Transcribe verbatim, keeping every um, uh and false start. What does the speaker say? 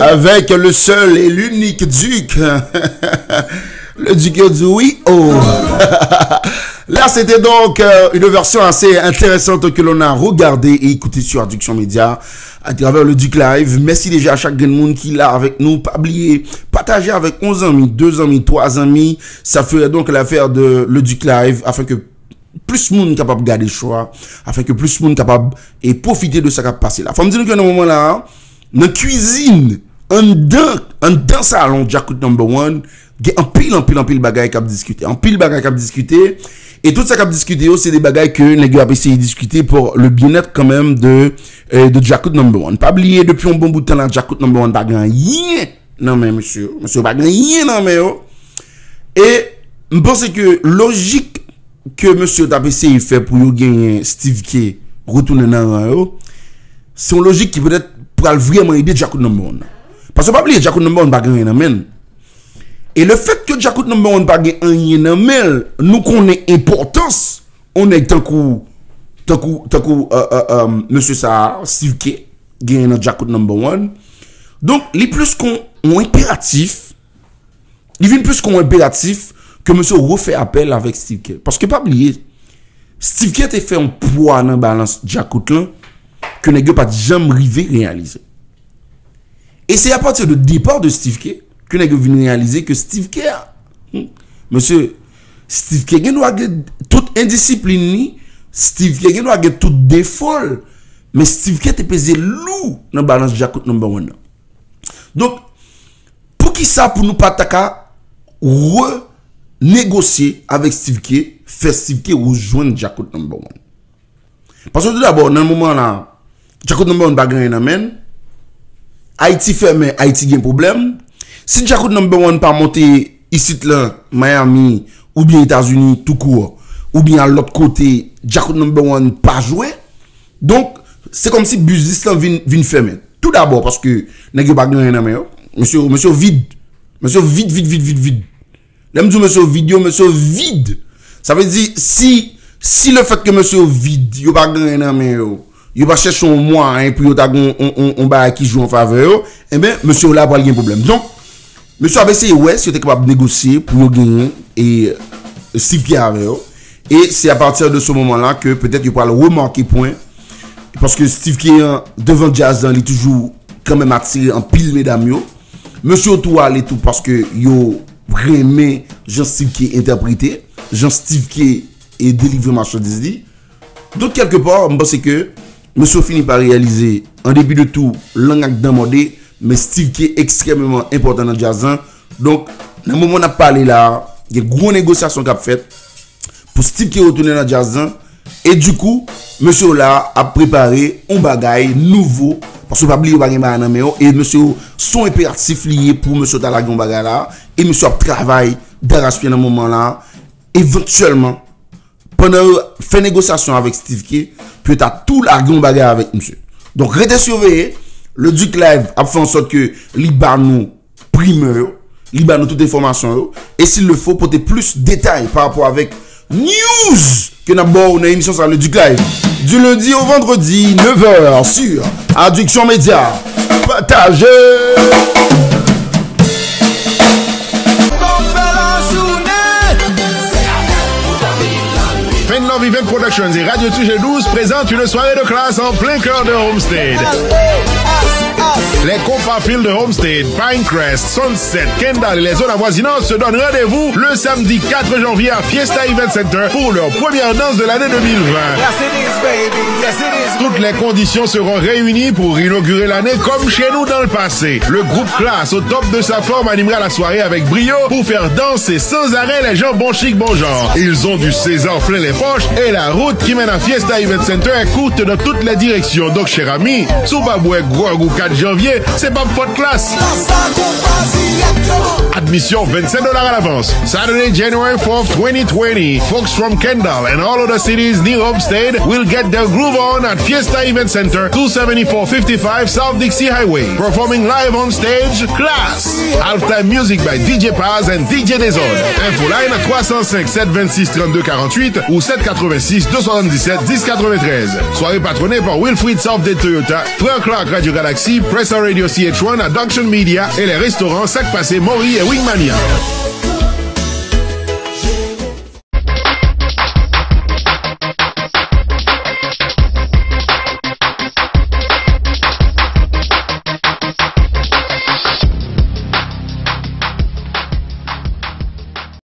avec le seul et l'unique Duc. Le Duc du oui. Oh. Là, c'était donc euh, une version assez intéressante que l'on a regardée et écoutée sur Addiction Média à travers le Duc Live. Merci déjà à chaque monde qui est là avec nous. Pas oublier, partager avec onze amis, deux amis, trois amis. Ça ferait donc l'affaire de le Duc Live afin que plus de monde capable de garder le choix, afin que plus de monde capable et profiter de ce qui a passé là. Faut me dire que dans ce moment là, dans la cuisine, en dedans, en dedans salon, Jacout number one, il y a un pile, un pile, un pile bagaille qui a discuté. Un pile bagaille qui a discuté. Et tout ça qui a discuté, c'est des bagailles que les gars ont essayé de discuter pour le bien-être quand même de, euh, de Jacout number one. Pas oublier, depuis un bon bout de temps là, Jacout number one pas grand rien. Non mais monsieur, monsieur pas grand rien non mais oh. Et, je pense que logique que monsieur t'a essayé de faire pour gagner Steve K retourner dans le c'est une logique qui peut être pour vraiment aider Jacout number one. Parce que pas oublier Jacout number one pas grand rien non. Et le fait que Jacout number one pas gagné nan men, nous connaît importance, on est tant coup tant coup tant coup euh, euh, euh, monsieur ça Steve K gagné dans Jacout number one. Donc, les plus qu'on ont impératif, il vient plus qu'on impératif que monsieur refait appel avec Steve K. Parce que pas oublier, Steve K a fait un poids dans balance Jacout là que n'est pas jamais arrivé réaliser. Et c'est à partir du départ de Steve K que n'est venu réaliser que Steve K, hmm, monsieur, Steve K doit avoir toute indiscipline, Steve K doit avoir toute défaut, mais Steve K te pesé loup dans balance Jacout number one. Donc, pour qui ça, pour nous pas taka renégocier avec Steve K, faire Steve K rejoindre Jacout number one. Parce que tout d'abord, dans le moment là, Jacout number one pas gagné n'amène, Haïti fermé, Haïti a un problème. Si Jacout number one pas monter ici là, Miami, ou bien États-Unis tout court, ou bien à l'autre côté, Jacout number one pas joué, donc c'est comme si business là vient vient fermer. Tout d'abord parce que n'est pas gagné nan men, monsieur monsieur vide. Monsieur vide vide vide vide vide. L'aime dire monsieur vidéo monsieur vide. Ça veut dire si si le fait que monsieur vide, yo pas gagné nan men yo, yo pas chercher un moyen pour yo ta on on on ba qui joue en faveur, et ben monsieur là pas de problème. Donc monsieur a essayé ouais, si était capable de négocier pour gagner et Steve K avec eux. Et c'est à partir de ce moment-là que peut-être il pourra le remarquer point parce que Steve K devant Jazz il est toujours quand même attiré en pile mesdames yo. Monsieur tout aller tout parce que yo vraiment Jean-Steve K interprété, Jean-Steve K et délivré marchandise dit. Donc quelque part, je pense que monsieur finit par réaliser en début de tout l'angle demandé. Mais Steve K est extrêmement important dans le jazz. Donc, dans le moment où on a parlé là, il y a une grosse négociation qui a fait pour Steve K retourner dans le jazz. Et du coup, monsieur là a préparé un bagage nouveau. Parce que pas oublier bagage là et monsieur sont impératifs liés pour monsieur Talagon bagage là. Et monsieur a travaillé d'arrache-pied dans le moment là. Éventuellement, pendant faire négociation avec Steve K, peut être tout l'argent bagage avec monsieur. Donc, restez surveillés. Le Duc Live a fait en sorte que Libanou primeur, Libanou toute information, et s'il le faut, porter plus de détails par rapport avec news que nous avons dans l'émission sur le Duc Live. Du lundi au vendredi, neuf heures sur Addiction Média. Partagez! Love Event Productions et Radio Touche douze présentent une soirée de classe en plein cœur de Homestead. Les Copperfield de Homestead, Pinecrest, Sunset, Kendall et les zones avoisinantes se donnent rendez-vous le samedi quatre janvier à Fiesta Event Center pour leur première danse de l'année deux mille vingt. Yes, it is, baby. Yes, it is. Toutes les conditions seront réunies pour inaugurer l'année comme chez nous dans le passé. Le groupe Classe, au top de sa forme, animera la soirée avec brio pour faire danser sans arrêt les gens bon chic, bon genre. Ils ont du César plein les poches et la route qui mène à Fiesta Event Center est courte dans toutes les directions. Donc, cher ami, sous Baboué Grog ou quatre janvier, c'est pas votre classe. Admission vingt-sept dollars à l'avance. Saturday, January fourth, twenty twenty. Folks from Kendall and all other cities near Homestead will get their groove on at Fiesta Event Center, two seventy-four fifty-five South Dixie Highway. Performing live on stage, Class. Halftime music by D J Paz and D J Desod. Info line à trois zéro cinq, sept deux six, trente-deux quarante-huit ou sept quatre-vingt-six, deux cent soixante-dix-sept, dix quatre-vingt-treize. Soirée patronnée par Wilfried Southgate Toyota, Frère Clark Radio Galaxy, Presser Radio C H un, Adduction Media et les restaurants Sac Passé, Maury et Wingmania.